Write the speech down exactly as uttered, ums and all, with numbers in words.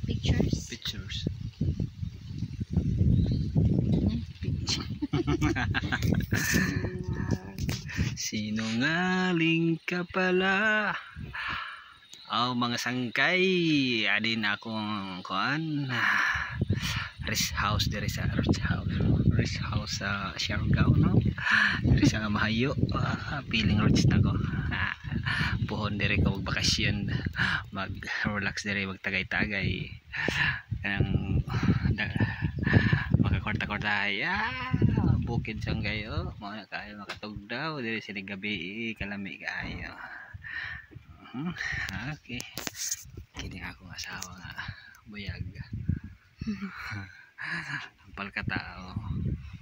Pictures. Pictures. Sinungaling ka pala. Oh, mga sangkay, adin akong kuan. Rest house diri sa rest house. Rest house sa Siargao, no? Diri sa Mahayo. Ah, feeling rich na ko. Ah, puhon diri ka magbakasyon. Mag-relax diri, magtagay-tagay. Kanang makakwarta-kwarta. Ah, bukid sang kayo. Mga kayo makatugdaw diri sa gabi, kalami kayo. Hmm, okay. Kini ako asawa nga buyag. Ampal ka tao.